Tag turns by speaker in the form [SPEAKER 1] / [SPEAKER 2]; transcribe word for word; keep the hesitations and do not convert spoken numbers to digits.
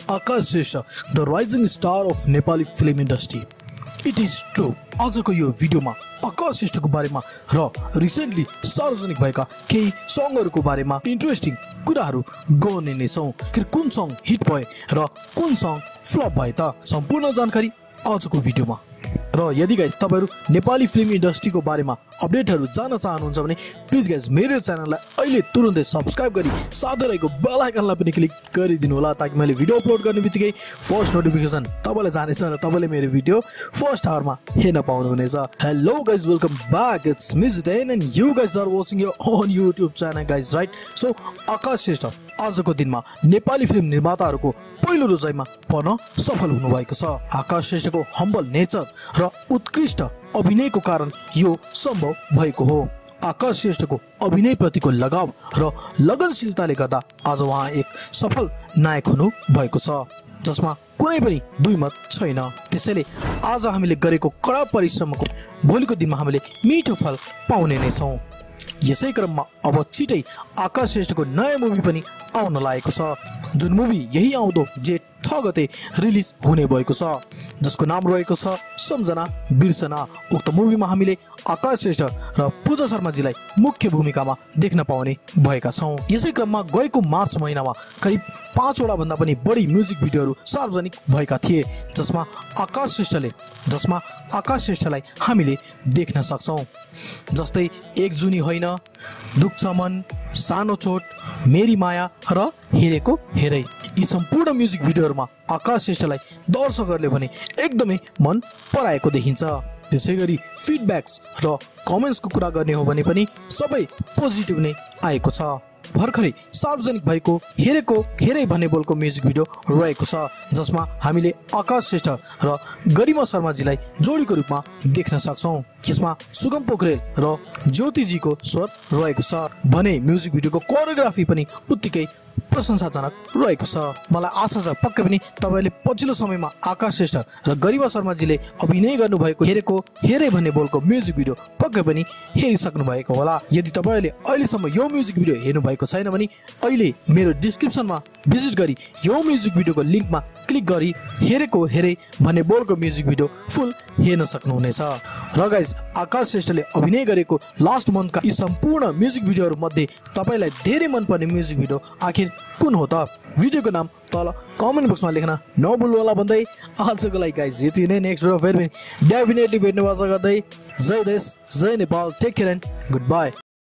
[SPEAKER 1] Aakash Shrestha, the rising star of Nepali film industry. It is true. आजको यो भिडियोमा आकाश श्रेष्ठको बारेमा र रिसेन्टली सार्वजनिक भएका केही सङहरुको बारेमा इन्ट्रेस्टिङ कुराहरु गर्ने नै छौं। कि कुन सङ हिट भए र कुन सङ फ्लप भए त सम्पूर्ण जानकारी आजको भिडियोमा। र यदि गाइस तपाईहरु नेपाली फिल्म इन्डस्ट्रीको बारेमा अपडेटहरु जान्न चाहनुहुन्छ भने प्लिज गाइस मेरो च्यानललाई अहिले तुरुन्तै सब्स्क्राइब गरी साथै रहेको बेल आइकनलाई पनि क्लिक गरिदिनु होला ताकि मैले भिडियो अपलोड गर्ने बित्तिकै फर्स्ट नोटिफिकेसन तपाईलाई जानेछ र तपाईले मेरो भिडियो फर्स्ट आवरमा हेर्न पाउनुहुनेछ। Hello guys, welcome back. It's me Jeten and you guys are watching your own YouTube channel guys, right? So Akash Shrestha आजको दिनमा नेपाली फिल्म निर्माताहरुको पहिलो रोजाइमा पर्न सफल हुनुभएको छ। आकाश श्रेष्ठको हम्बल नेचर र उत्कृष्ट अभिनयको कारण यो सम्भव भएको हो। आकाश श्रेष्ठको अभिनय प्रतिको लगाव र लगनशीलताले गर्दा आज उहाँ एक सफल नायक हुनु भएको छ जसमा कुनै पनि दुई मत छैन। त्यसैले आज हामीले गरेको कडा परिश्रमको भोलिको दिनमा हामीले मिठो फल पाउने नै छौं। यसै क्रममा अब छिटै आकाश श्रेष्ठको नयाँ मुभी पनि आउन लागेको छ, जुन मुभी यही आउँदो जेठ छ गते रिलिज हुने भएको छ, जसको नाम रहेको छ सम्झना बिर्सना। उक्त मुभीमा हामीले आकाश श्रेष्ठ र पूजा शर्माजीलाई मुख्य भूमिकामा देख्न पाउने भएका छौं। यसै क्रममा गएको मार्च महिनामा करिब पाँचवटा भन्दा पनि बढी म्युजिक भिडियोहरू सार्वजनिक भएका थिए जसमा आकाश श्रेष्ठले जसमा आकाश श्रेष्ठलाई हामीले देख्न सक्छौं, जस्तै एक जुनी होइना, दुख्छ मन, सनो चोट, मरी माया र हेरेको हेरै। यी सम्पूर्ण म्युजिक भिडियोहरुमा आकाश श्रेष्ठलाई दर्शकहरूले भने एकदमै मन पराएको देखिन्छ। त्यसैगरी फिडब्याक्स र कमेन्ट्सको कुरा गर्ने हो भने पनि सबै पोजिटिभ नै आएको छ। भर्खरै सार्वजनिक भएको हेरेको हेरै भन्ने बोलको म्युजिक भिडियो रहेको छ जसमा हामीले आकाश श्रेष्ठ र गरिमा शर्माजीलाई जोडीको रूपमा देख्न सक्छौं। यसमा सुगम पोखरेल र ज्योतिजीको स्वर रहेको छ भने म्युजिक भिडियोको कोरियोग्राफी पनि उत्तिकै प्रशंसाजनक रहेको छ। मलाई आशा छ पक्कै पनि तपाईले पछिल्लो समयमा आकाश श्रेष्ठ र गरिमा शर्माजीले अभिनय गर्नुभएको हेरेको हेरै भन्ने बोलको म्युजिक भिडियो पक्कै पनि हेरिसक्नु भएको होला। यदि तपाईले अहिलेसम्म यो म्युजिक भिडियो हेर्नु भएको छैन भने अहिले मेरो डिस्क्रिप्सनमा भिजिट गरी यो म्युजिक भिडियोको लिंकमा क्लिक गरी हेरेको हेरै भन्ने बोलको म्युजिक भिडियो फुल हेर्न सक्नुहुनेछ। र गाइस, आकाश श्रेष्ठले अभिनय गरेको लास्ट मन्थका यी सम्पूर्ण म्युजिक भिडियोहरु मध्ये तपाईलाई धेरै मनपर्ने म्युजिक भिडियो आखिर कुन हो त? भिडियोको नाम तल कमेन्ट बक्समा लेख्न नभुल्नु होला भन्दै आजको लागि गाइस यति नै। नेक्स्ट भिडियो फेरि डेफिनेटली भेट्ने आशा गर्दै जय देश जय Nepal, take care and good by.